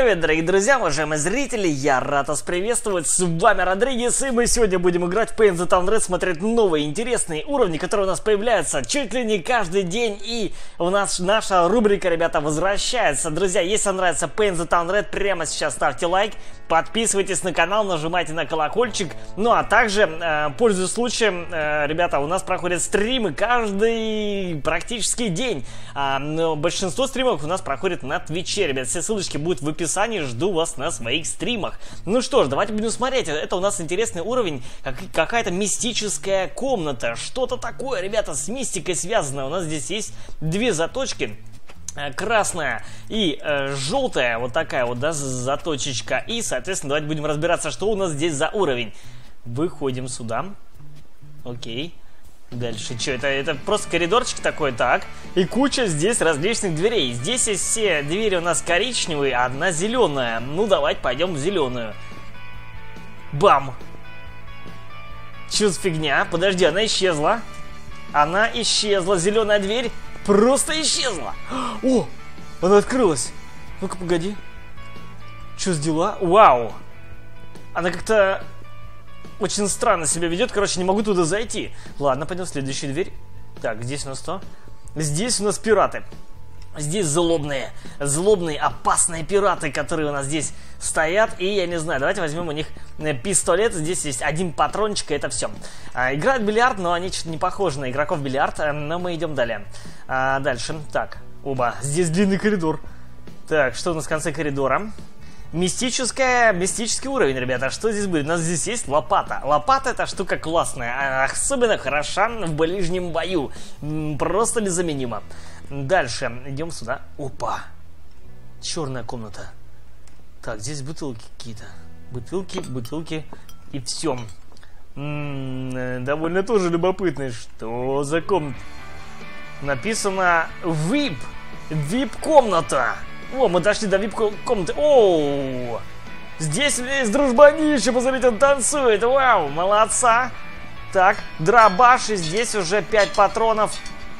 Всем привет, дорогие друзья, уважаемые зрители, я рад вас приветствовать, с вами Родригес, и мы сегодня будем играть в Paint the Town Red, смотреть новые интересные уровни, которые у нас появляются чуть ли не каждый день, и у нас наша рубрика, ребята, возвращается. Друзья, если вам нравится Paint the Town Red, прямо сейчас ставьте лайк, подписывайтесь на канал, нажимайте на колокольчик, ну а также, пользуясь случаем, ребята, у нас проходят стримы каждый практически день, но большинство стримов у нас проходит на Твиче, ребят, все ссылочки будут в описании, жду вас на своих стримах. Ну что ж, давайте будем смотреть. Это у нас интересный уровень, какая-то мистическая комната. Что-то такое, ребята, с мистикой связано. У нас здесь есть две заточки. Красная и желтая, вот такая вот, да, заточечка. И, соответственно, давайте будем разбираться, что у нас здесь за уровень. Выходим сюда. Окей. Дальше, что это просто коридорчик такой, так. И куча здесь различных дверей. Здесь есть все двери у нас коричневые, а одна зеленая. Ну, давайте пойдем в зеленую. Бам! Что за фигня? Подожди, она исчезла. Она исчезла. Зеленая дверь просто исчезла. О! Она открылась. Ну-ка, погоди. Что за дела? Вау! Она как-то очень странно себя ведет, короче, не могу туда зайти. Ладно, пойдем в следующую дверь. Так, здесь у нас что? Здесь у нас пираты. Здесь злобные, опасные пираты, которые у нас здесь стоят. И я не знаю, давайте возьмем у них пистолет. Здесь есть один патрончик, и это все. Играют в бильярд, но они что-то не похожи на игроков в бильярд. Но мы идем далее. Дальше. Так, оба. Здесь длинный коридор. Так, что у нас в конце коридора? Мистический уровень, ребята. Что здесь будет? У нас здесь есть лопата. Лопата — это штука классная. Особенно хороша в ближнем бою. Просто незаменима. Дальше. Идем сюда. Опа. Черная комната. Так, здесь бутылки какие-то. Бутылки. И все. Довольно тоже любопытно. Что за комната? Написано VIP. VIP-комната. О, мы дошли до вип-комнаты. Оу! Здесь есть дружбанище, посмотрите, он танцует. Вау, молодца. Так, дробаш, и здесь уже 5 патронов.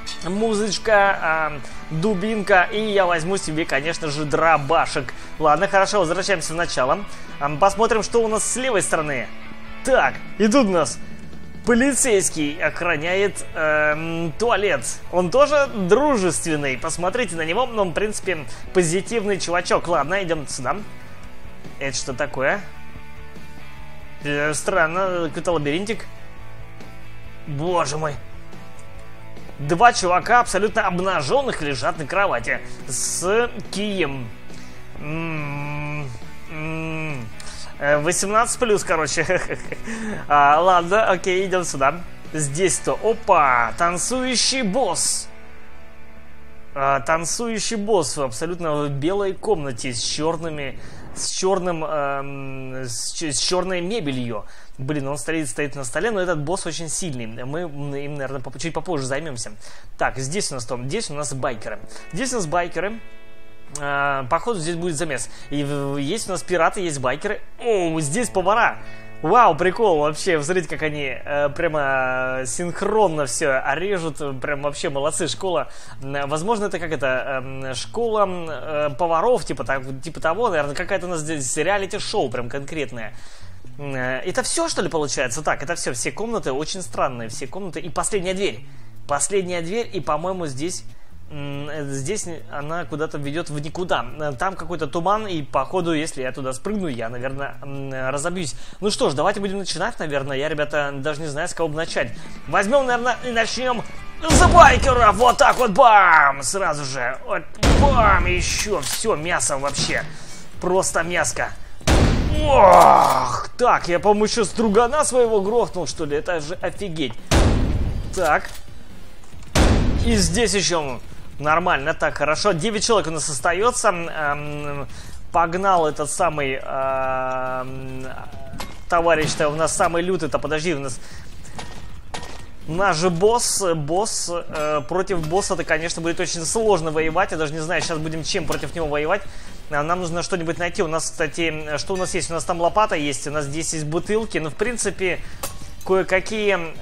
Музычка, дубинка. И я возьму себе, конечно же, дробашек. Ладно, хорошо, возвращаемся в начало. Посмотрим, что у нас с левой стороны. Так, и тут у нас полицейский охраняет туалет. Он тоже дружественный. Посмотрите на него. Он, в принципе, позитивный чувачок. Ладно, идем сюда. Это что такое? Странно. Какой-то лабиринтик. Боже мой. Два чувака абсолютно обнаженных лежат на кровати. С кием. 18+, короче. Ладно, окей, идем сюда. Здесь-то, опа, танцующий босс. Танцующий босс в абсолютно белой комнате с черной мебелью. Блин, он стоит на столе, но этот босс очень сильный. Мы им, наверное, чуть попозже займемся. Так, здесь у нас байкеры. Походу здесь будет замес. И есть у нас пираты, есть байкеры. О, здесь повара. Вау, прикол вообще. Посмотрите, как они прямо синхронно все режут. Прям вообще молодцы. Школа. Возможно, это как это школа поваров, типа того, наверное, какая-то у нас здесь реалити-шоу прям конкретное. Это все, что ли, получается? Так, это все комнаты очень странные. Все комнаты. И последняя дверь. И, по-моему, здесь она куда-то ведет в никуда. Там какой-то туман, и походу, если я туда спрыгну, я, наверное, разобьюсь. Ну что ж, давайте будем начинать, наверное. Я, ребята, даже не знаю, с кого бы начать. Возьмем, наверное, и начнем с байкера. Вот так вот, бам! Сразу же. Вот, бам! Еще все, мясо вообще. Просто мяско. Ох! Так, я, по-моему, еще стругана своего грохнул, что ли. Это же офигеть. Так. И здесь еще... Нормально, так, хорошо. 9 человек у нас остается. Погнал этот самый товарищ-то у нас самый лютый-то. Подожди, у нас же босс. Против босса-то, конечно, будет очень сложно воевать. Я даже не знаю, сейчас будем чем против него воевать. Нам нужно что-нибудь найти. У нас, кстати, что у нас есть? У нас там лопата есть, у нас здесь есть бутылки. Но, в принципе, кое-какие...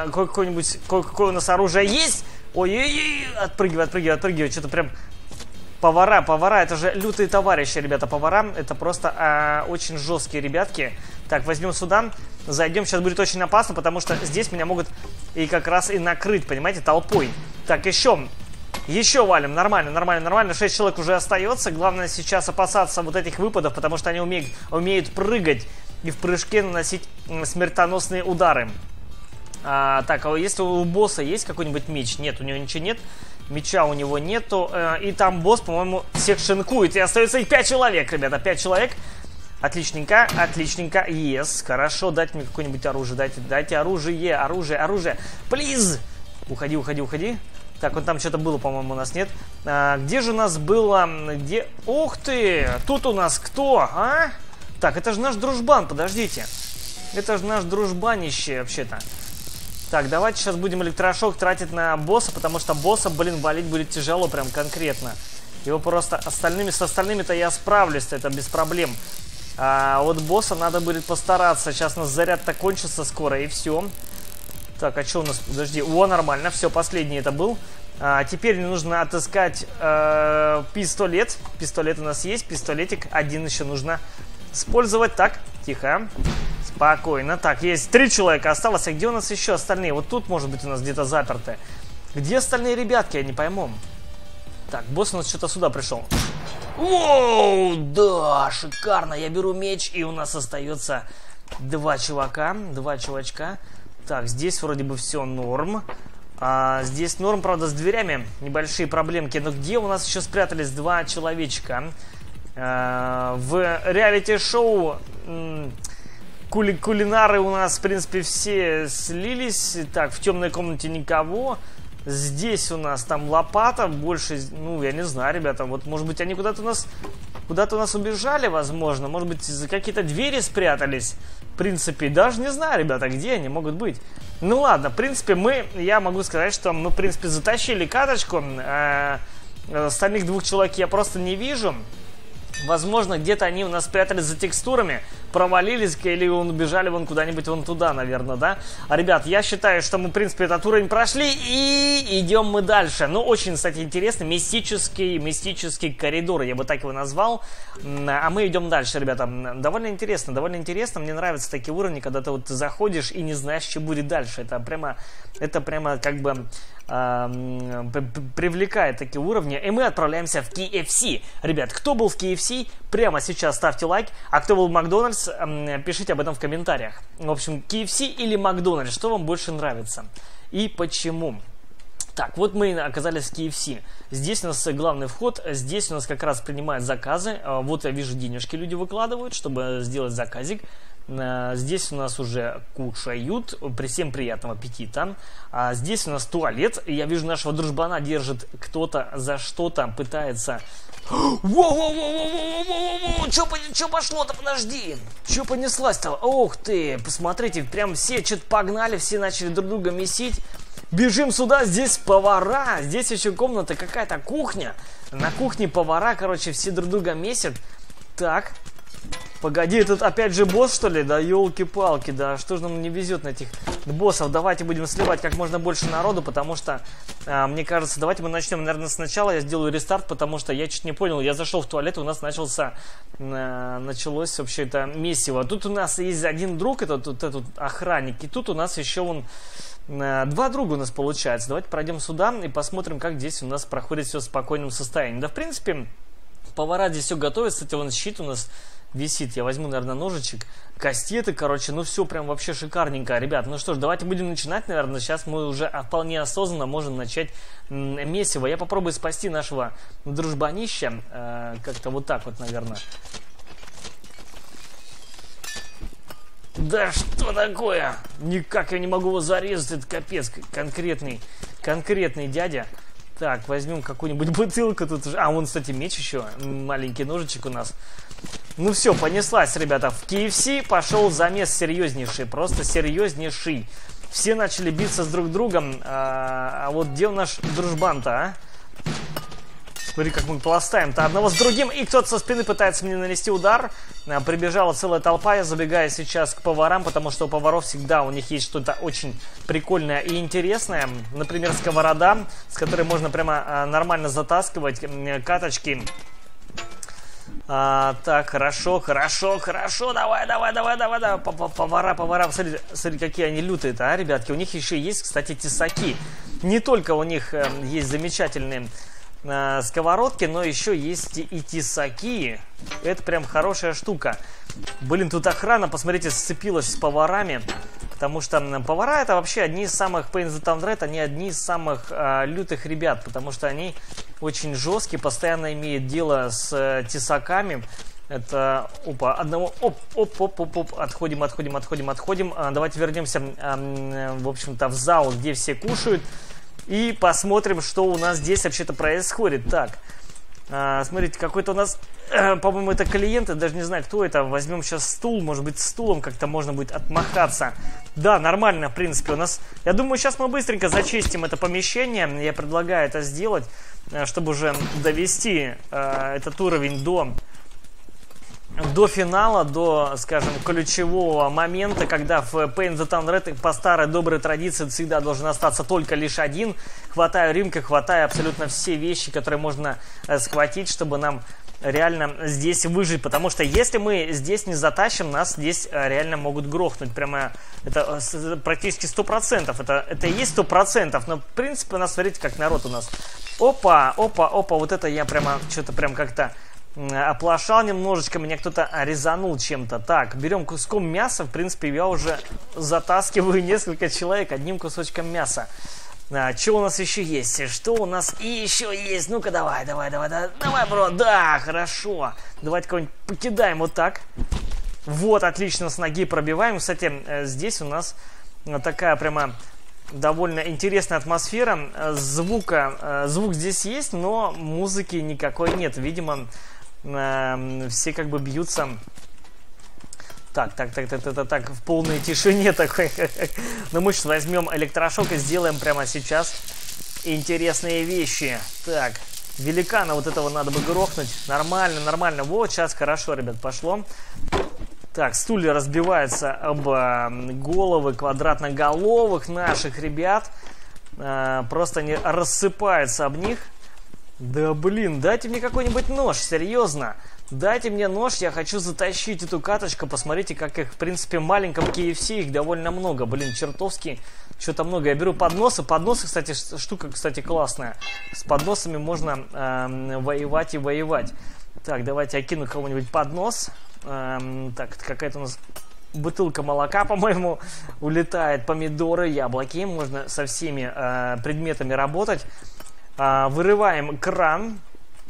Какое у нас оружие есть. Ой-ой-ой, отпрыгивай, что-то прям Повара, это же лютые товарищи, ребята, повара. Это просто очень жесткие ребятки. Так, возьмем сюда, зайдем. Сейчас будет очень опасно, потому что здесь меня могут и как раз и накрыть, понимаете, толпой. Так, еще валим, нормально. 6 человек уже остается. Главное сейчас опасаться вот этих выпадов, потому что они умеют прыгать и в прыжке наносить смертоносные удары. Так, а если у босса есть какой-нибудь меч? Нет, у него ничего нет. Меча у него нету. И там босс, по-моему, всех шинкует. И остается их 5 человек, ребята. 5 человек. Отличненько. Yes. Хорошо, дайте мне какое-нибудь оружие. Дайте оружие. Плиз! Уходи. Так, вот там что-то было, по-моему, у нас нет. Где же у нас было? Где? Ух ты! Тут у нас кто? А? Так, это же наш дружбан, подождите. Это же наш дружбанище, вообще-то. Так, давайте сейчас будем электрошок тратить на босса, потому что босса, блин, валить будет тяжело, прям конкретно. Его просто с остальными-то я справлюсь, это без проблем. А вот босса надо будет постараться. Сейчас у нас заряд-то кончится скоро, и все. Так, а что у нас? Подожди. О, нормально, все, последний это был. Теперь мне нужно отыскать пистолет. Пистолет у нас есть, пистолетик. Один еще нужно использовать. Так, тихо. Спокойно. Так, есть 3 человека осталось. А где у нас еще остальные? Вот тут, может быть, у нас где-то заперты. Где остальные ребятки? Я не пойму. Так, босс у нас что-то сюда пришел. Воу, да, шикарно. Я беру меч, и у нас остается 2 чувачка. Так, здесь вроде бы все норм. Здесь норм, правда, с дверями небольшие проблемки. Но где у нас еще спрятались 2 человечка? В реалити-шоу... Кулинары у нас, в принципе, все слились. Так, в темной комнате никого. Здесь у нас там лопата. Больше, ну, я не знаю, ребята. Вот, может быть, они куда-то у нас убежали, возможно. Может быть, за какие-то двери спрятались. В принципе, даже не знаю, ребята, где они могут быть. Ну, ладно, в принципе, я могу сказать, что мы, в принципе, затащили каточку. Остальных 2 человек я просто не вижу. Возможно, где-то они у нас спрятались за текстурами, провалились или убежали вон куда-нибудь вон туда, наверное, да? Ребят, я считаю, что мы, в принципе, этот уровень прошли и идем мы дальше. Ну, очень, кстати, интересный мистический коридор, я бы так его назвал. А мы идем дальше, ребята. Довольно интересно. Мне нравятся такие уровни, когда ты вот заходишь и не знаешь, что будет дальше. Это прямо как бы... привлекает такие уровни. И мы отправляемся в KFC. Ребят, кто был в KFC, прямо сейчас ставьте лайк. А кто был в Макдональдс, пишите об этом в комментариях. В общем, KFC или Макдональдс, что вам больше нравится и почему? Так, вот мы оказались в KFC. Здесь у нас главный вход. Здесь у нас как раз принимают заказы. Вот я вижу, денежки люди выкладывают, чтобы сделать заказик. Здесь у нас уже кушают. Всем приятного аппетита. Здесь у нас туалет. Я вижу, нашего дружбана держит кто-то за что-то, пытается... Воу-воу-воу-воу-воу-воу-воу! Чё пошло-то, подожди? Чё понеслась-то? Ух ты! Посмотрите, прям все что-то погнали, все начали друг друга месить. Бежим сюда, здесь повара. Здесь еще комната, какая-то кухня. На кухне повара, короче, все друг друга месят. Так... Погоди, тут опять же босс, что ли? Да елки-палки, да что же нам не везет на этих боссов? Давайте будем сливать как можно больше народу, потому что, мне кажется, давайте мы начнем, наверное, сначала. Я сделаю рестарт, потому что я чуть не понял. Я зашел в туалет, у нас началось вообще это месиво. Тут у нас есть один друг, этот охранник, и тут у нас еще он... 2 друга у нас получается. Давайте пройдем сюда и посмотрим, как здесь у нас проходит все в спокойном состоянии. Да, в принципе, повара здесь все готовят. Кстати, вон щит у нас висит. Я возьму, наверное, ножичек. Кастеты, короче, ну все прям вообще шикарненько. Ребят, ну что ж, давайте будем начинать, наверное. Сейчас мы уже вполне осознанно можем начать месиво. Я попробую спасти нашего дружбанища. Как-то вот так вот, наверное. Да что такое? Никак я не могу его зарезать. Это капец конкретный дядя. Так, возьмем какую-нибудь бутылку тут уже. Вон, кстати, меч еще. Маленький ножичек у нас. Ну все, понеслась, ребята. В KFC пошел замес серьезнейший. Просто серьезнейший. Все начали биться с друг другом. А вот где наш дружбан-то, а? Смотри, как мы пластаем-то одного с другим. И кто-то со спины пытается мне нанести удар. Прибежала целая толпа. Я забегаю сейчас к поварам, потому что у поваров всегда у них есть что-то очень прикольное и интересное. Например, сковорода, с которой можно прямо нормально затаскивать каточки. Так, хорошо, давай. Повара, смотри, какие они лютые-то, ребятки. У них еще есть, кстати, тесаки. Не только у них есть замечательные сковородки, но еще есть и тесаки. Это прям хорошая штука. Блин, тут охрана, посмотрите, сцепилась с поварами. Потому что повара — это вообще одни из самых Paint the Town Red, они одни из самых лютых ребят. Потому что они очень жесткие, постоянно имеют дело с тесаками. Это, опа, одного, оп, отходим. Давайте вернемся, в общем-то, в зал, где все кушают. И посмотрим, что у нас здесь вообще-то происходит. Так, смотрите, какой-то у нас, по-моему, это клиент, я даже не знаю, кто это. Возьмем сейчас стул, может быть, стулом как-то можно будет отмахаться. Да, нормально, в принципе, у нас. Я думаю, сейчас мы быстренько зачистим это помещение. Я предлагаю это сделать, чтобы уже довести этот уровень до финала, до, скажем, ключевого момента, когда в Paint the Town Red по старой доброй традиции всегда должен остаться только лишь один. Хватаю рынка, хватаю абсолютно все вещи, которые можно схватить, чтобы нам реально здесь выжить. Потому что если мы здесь не затащим, нас здесь реально могут грохнуть. Прямо это практически 100%. Это и есть 100%. Но в принципе у нас, смотрите, как народ у нас. Опа. Вот это я прямо что-то прям как-то оплошал немножечко, меня кто-то резанул чем-то. Так, берем куском мяса. В принципе, я уже затаскиваю несколько человек одним кусочком мяса. Что у нас еще есть? Что у нас еще есть? Ну-ка, давай, бро. Да, хорошо. Давайте кого-нибудь покидаем вот так. Вот, отлично, с ноги пробиваем. Кстати, здесь у нас такая прямо довольно интересная атмосфера. Звук здесь есть, но музыки никакой нет. Видимо, все как бы бьются так, в полной тишине такой. Но мы сейчас возьмем электрошок и сделаем прямо сейчас интересные вещи. Так, великана вот этого надо бы грохнуть. Нормально. Вот, сейчас хорошо, ребят, пошло. Так, стулья разбиваются об головы квадратноголовых наших ребят. Просто они рассыпаются об них. Да блин, дайте мне какой-нибудь нож, серьезно. Дайте мне нож, я хочу затащить эту каточку. Посмотрите, как их, в принципе, в маленьком KFC их довольно много. Блин, чертовски, что-то много. Я беру подносы. Подносы, кстати, штука, кстати, классная. С подносами можно воевать и воевать. Так, давайте я кину кого-нибудь поднос. Так, какая-то у нас бутылка молока, по-моему, улетает. Помидоры, яблоки. Можно со всеми предметами работать. Вырываем кран.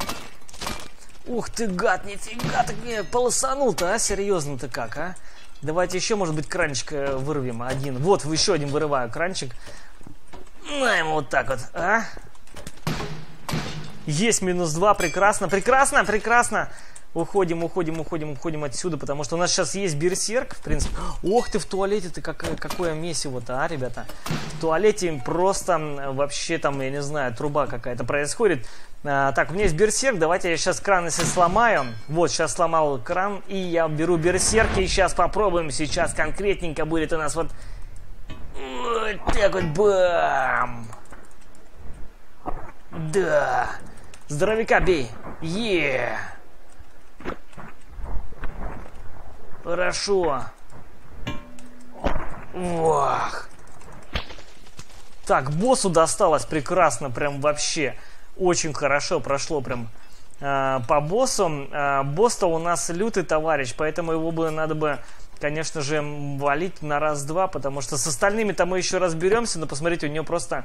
Ух ты, гад, нифига, так мне полосанул-то, серьезно-то как, Давайте еще, может быть, кранчик вырвем один. Вот, еще один вырываю кранчик. На ему вот так вот, Есть -2, прекрасно. Уходим отсюда, потому что у нас сейчас есть берсерк, в принципе. Ох ты, в туалете-то какое месиво-то, ребята. В туалете просто вообще там, я не знаю, труба какая-то происходит. Так, у меня есть берсерк, давайте я сейчас кран если сломаю. Вот, сейчас сломал кран, и я беру берсерк, и сейчас попробуем, сейчас конкретненько будет у нас вот так вот, бам! Да! Здоровяка бей! Хорошо. Вах. Так, боссу досталось прекрасно, прям вообще. Очень хорошо прошло прям по боссу. Босс-то у нас лютый товарищ, поэтому его надо бы, конечно же, валить на раз-два, потому что с остальными-то мы еще разберемся, но посмотрите, у него просто...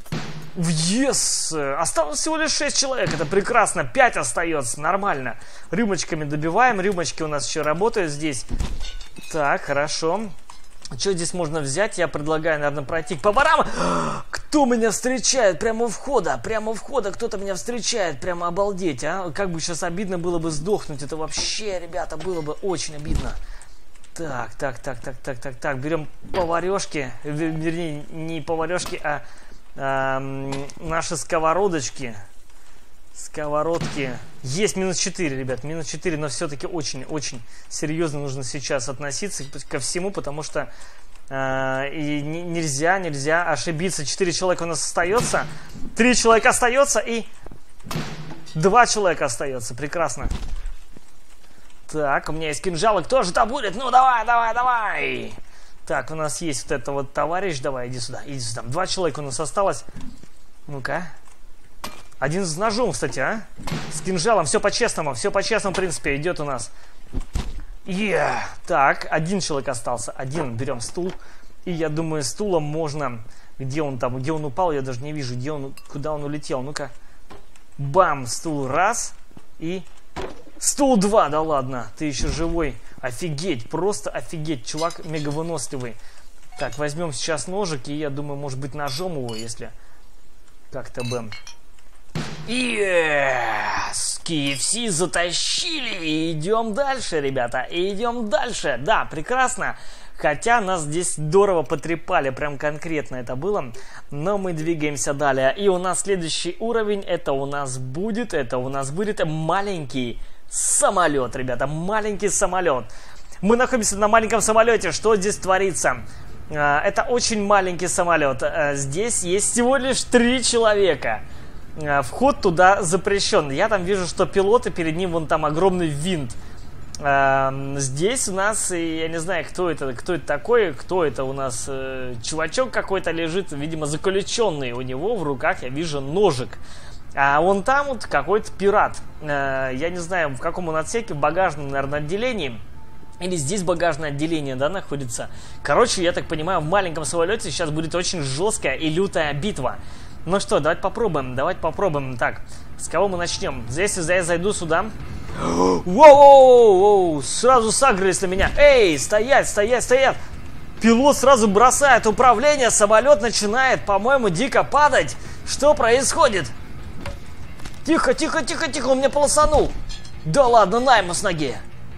Осталось всего лишь 6 человек, это прекрасно, 5 остается, нормально. Рюмочками добиваем, рюмочки у нас еще работают здесь. Так, хорошо. Что здесь можно взять? Я предлагаю, наверное, пройти к поварам. Кто меня встречает? Прямо у входа кто-то меня встречает, прямо обалдеть, Как бы сейчас обидно было бы сдохнуть, это вообще, ребята, было бы очень обидно. Так, берем поварешки, вернее, не поварешки, а наши сковородочки. Сковородки. Есть минус 4, ребят, минус 4, но все-таки очень-очень серьезно нужно сейчас относиться ко всему, потому что и нельзя ошибиться. 4 человека у нас остается, 3 человека остается и 2 человека остается. Прекрасно. Так, у меня есть кинжалы. Кто же там будет? Ну, давай. Так, у нас есть вот это вот товарищ. Давай, иди сюда. 2 человека у нас осталось. Ну-ка. Один с ножом, кстати, а? С кинжалом. Все по-честному, в принципе, идет у нас. Так, 1 человек остался. 1. Берем стул. И я думаю, стулом можно... Где он там? Где он упал? Я даже не вижу. Куда он улетел? Ну-ка. Бам! Стул раз. И... Стул 2. Да ладно. Ты еще живой. Офигеть. Просто офигеть. Чувак мега выносливый. Так, возьмем сейчас ножик. И я думаю, может быть, ножом его, если... Как-то бы... Yes! KFC затащили. И идем дальше, ребята. Идем дальше. Да, прекрасно. Хотя нас здесь здорово потрепали. Прям конкретно это было. Но мы двигаемся далее. И у нас следующий уровень. Это у нас будет маленький самолет, ребята. Маленький самолет. Мы находимся на маленьком самолете. Что здесь творится? Это очень маленький самолет. Здесь есть всего лишь 3 человека. Вход туда запрещен. Я там вижу, что пилот, и перед ним вон там огромный винт. Здесь у нас, я не знаю, кто это такой, кто это у нас, чувачок какой-то лежит, видимо, заключенный. У него в руках я вижу ножик. А вон там вот какой-то пират. Я не знаю, в каком он отсеке, в багажном, наверное, отделении. Или здесь багажное отделение, да, находится. Короче, я так понимаю, в маленьком самолете сейчас будет очень жесткая и лютая битва. Ну что, давайте попробуем. Так, с кого мы начнем? Если я зайду сюда... Воу! Сразу сагрились на меня. Эй, стоять! Пилот сразу бросает управление, самолет начинает, по-моему, дико падать. Что происходит? Тихо, он меня полосанул. Да ладно, на ему с ноги.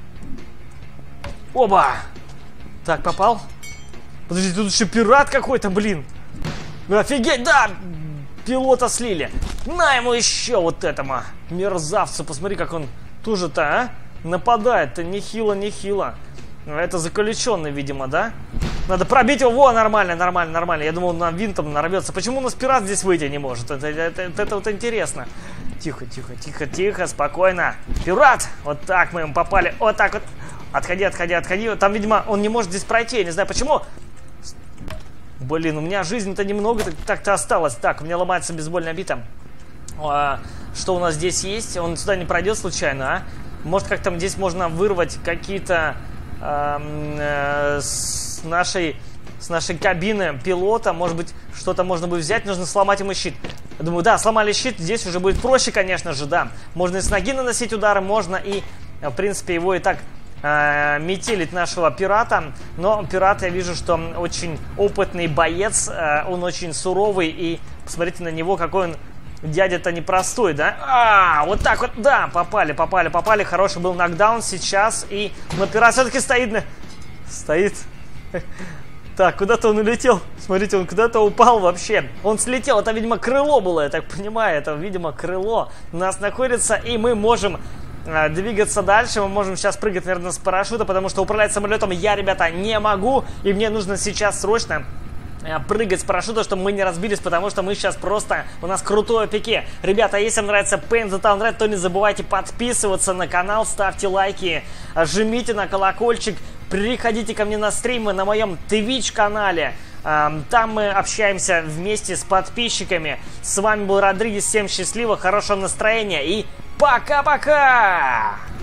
Оба! Так, попал. Подожди, тут еще пират какой-то, блин. Офигеть, да! Пилота слили. На ему еще вот этому мерзавцу. Посмотри, как он тоже-то, а? Нападает-то нехило. Это заключенный, видимо, да? Надо пробить его. Во, нормально. Я думал, он на винтом нарвется. Почему у нас пират здесь выйти не может? Это вот интересно. Тихо, спокойно. Пират! Вот так мы ему попали. Вот так вот. Отходи. Там, видимо, он не может здесь пройти. Я не знаю, почему. Блин, у меня жизни-то немного так-то осталось. Так, у меня ломается бейсбольная бита. Что у нас здесь есть? Он сюда не пройдет случайно, а? Может, как там здесь можно вырвать какие-то с нашей кабины пилота. Может быть, что-то можно будет взять. Нужно сломать ему щит. Я думаю, да, сломали щит. Здесь уже будет проще, конечно же, да. Можно и с ноги наносить удары, можно и, в принципе, его и так... метелить нашего пирата. Но пират, я вижу, что он очень опытный боец, он очень суровый, и посмотрите на него, какой он дядя-то непростой, да? Вот так вот, да, попали, хороший был нокдаун сейчас, но пират все-таки стоит. Так, куда-то он улетел, смотрите, он куда-то упал вообще, он слетел, это, видимо, крыло было, я так понимаю, это, видимо, крыло у нас находится, и мы можем двигаться дальше. Мы можем сейчас прыгать, наверное, с парашюта, потому что управлять самолетом я, ребята, не могу. И мне нужно сейчас срочно прыгать с парашюта, чтобы мы не разбились, потому что мы сейчас просто... У нас крутое пике. Ребята, если вам нравится Paint the Town Red, то не забывайте подписываться на канал, ставьте лайки, жмите на колокольчик, приходите ко мне на стримы на моем Twitch-канале. Там мы общаемся вместе с подписчиками. С вами был Родригес. Всем счастливо, хорошего настроения и пока-пока!